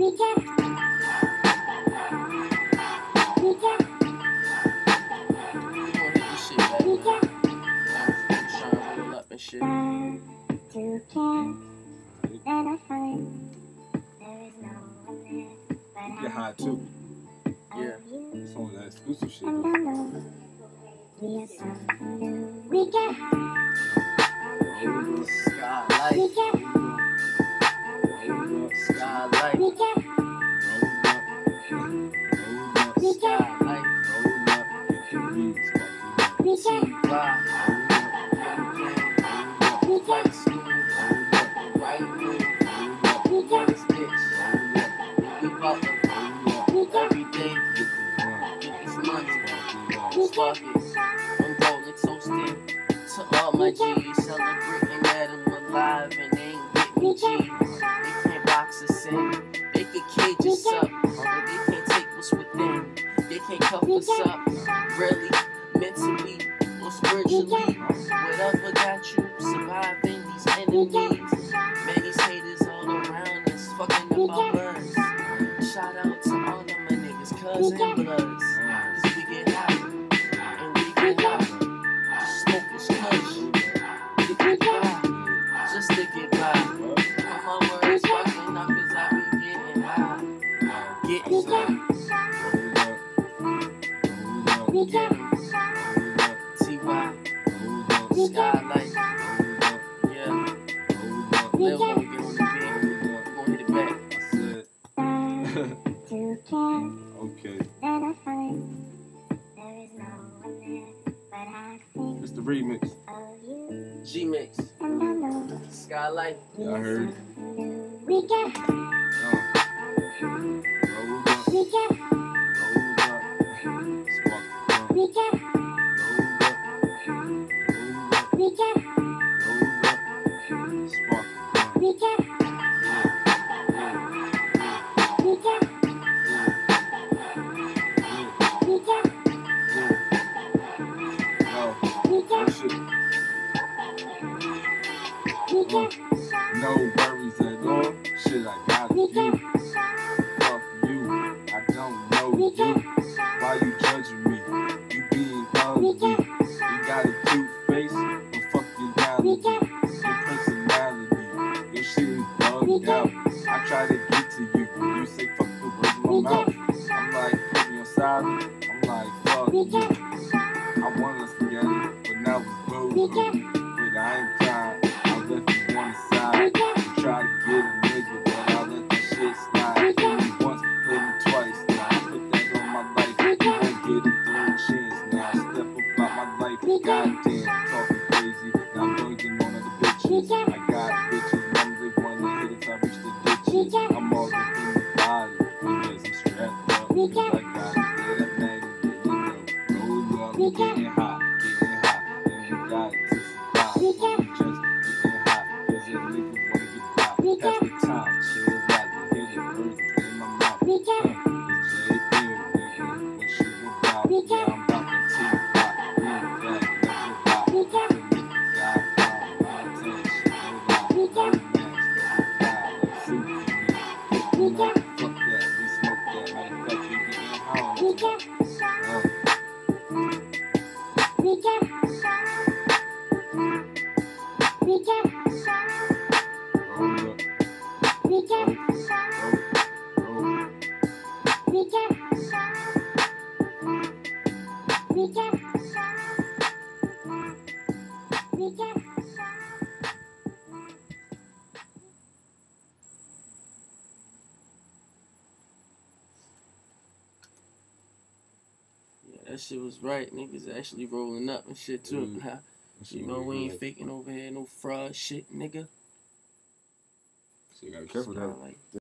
Shit. To care, and I find there is no one there but Get high too. Yeah. Some of that exclusive shit. And I know we are something new. We get high. Skylight. We get Skylight. We get Skylight. We get Flight school. Right move. This bitch. We butler. Every day. Get this money. Spark it. I'm rolling toasted. To all my G's. Celebrating that I'm alive and they ain't getting me G. They can't box us in. They can cage us up. But they can't take what's within. They can't cuff us up. Really, mentally, or spiritually. Whatever got you surviving these enemies. Man, these haters all around us, fucking up our bloods. Shout out to all of my niggas, cousin bloods. Cause we get hot, and we get hot. Just smoke this kush, to get by, just to get by. All my words fucking up cause I be getting high. Getting high. Get 'em. T.Y. Skylight. Yeah. Lil when we get on the beat. We gon' hit it back. to care, Okay. and I find there is no one there but I think It's the remix. of you. G-Mix. And I know Skylight. Yeah, I heard. we get high. Roll up. We get high. Roll up. Spark the We get high. Roll up. We get high. Roll up. Spark the We get high. We get We get We get shit. We get No worries at all. Shit, I got We you. get Fuck you. I don't know you. Why you judging me? You being ugly. You got a cute face, but fuck your reality. Your personality. Your shit is bugged out. I try to get to you. You say fuck the words in my mouth. I'm like, put me on silent. I'm like, fuck you. I want us together, but now it's boo. But I ain't crying. I left you on the side. You try to get a nigga, but I let that shit slide. Play me once, play me twice. Now I put that on my life. You won't get a third chance. Now step up out my life. Goddamn, talking crazy. Now I'm bugging on other bitches. I got bitches, mom, they wanna hit it. I reach the ditches. I'm all up in the body because I'm strapped up. Cause I got that magnet, you know. Roll up, we getting hot, and we got it to survive. But we just getting hot, cause the niggas wanna get by. Pass the time, chill out, you hear the words in my mouth. The J.M. nigga, what you about? Yeah, I'm about to tell you why. Green flag, never rock. The nigga got power, my attention, no lie. No max, but we fly like Superman. Fuck that, we smoke that. Matter of fact, we getting high on that. We get We get Roll up, We get roll. We get We get We get Yeah, that shit was right. Niggas actually rolling up and shit too. You know we ain't faking over here no fraud shit, nigga. So you gotta be careful with that. Like